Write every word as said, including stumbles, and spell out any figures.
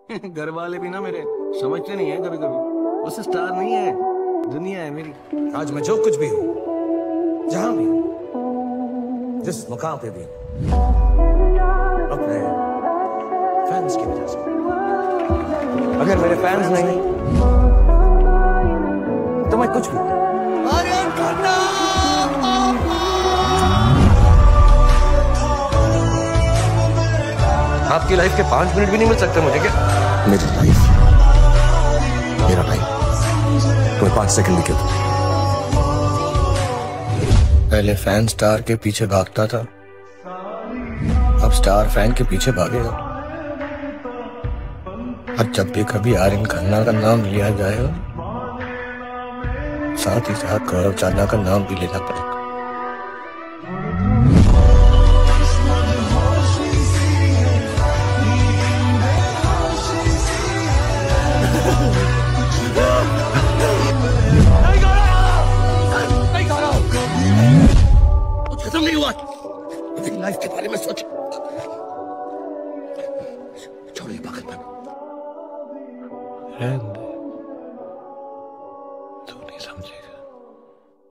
घर वाले भी ना मेरे समझते नहीं है कभी कभी। उसे स्टार नहीं है, दुनिया है मेरी। आज मैं जो कुछ भी हूं, जहां भी हूं, जिस मुकाम पे भी हूं, अपने फैंस की वजह से। अगर मेरे फैंस नहीं तो मैं कुछ भी। आपकी लाइफ के पांच मिनट भी नहीं मिल सकते मुझे क्या? मेरी लाइफ, मेरा टाइम, तुम्हें पांच सेकंड भी क्यों? पहले फैन स्टार के पीछे भागता था, अब स्टार फैन के पीछे भागेगा। और जब भी कभी आर्यन खन्ना का नाम लिया जाएगा, साथ ही साथ गौरव चावला का नाम भी लेना पड़ेगा। खत्म नहीं हुआ, अपनी लाइफ के बारे में सोच। छोड़ो ये पागलपन।